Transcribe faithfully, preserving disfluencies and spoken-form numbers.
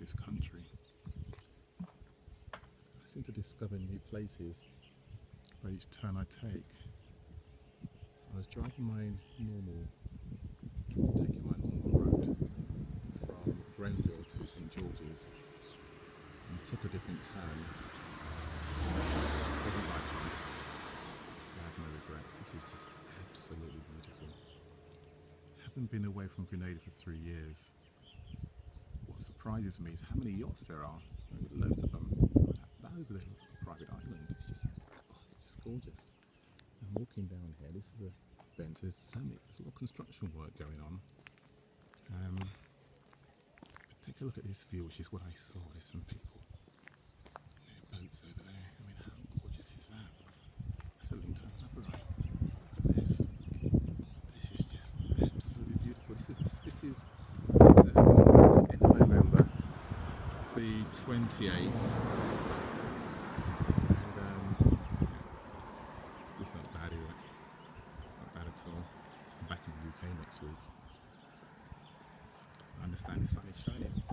this country. I seem to discover new places by each turn I take. I was driving my normal, taking my normal road from Grenville to St George's and took a different turn. It wasn't my choice. I have no regrets. This is just absolutely beautiful. I haven't been away from Grenada for three years. What surprises me is how many yachts there are. Loads of them. That over there is a private island. It's just, oh, it's just gorgeous. I'm walking down here. This is a bench. There's so many, there's a lot of construction work going on. Um, take a look at this view, which is what I saw. There's some people. There are boats over there. I mean, how gorgeous is that? That's a link to another eye. Look at this. This is just absolutely beautiful. This is this, this is this is um, end of November, the twenty-eighth. And um, it's not bad, is it? Not bad at all. I'm back in the U K next week. I understand the sun is shining.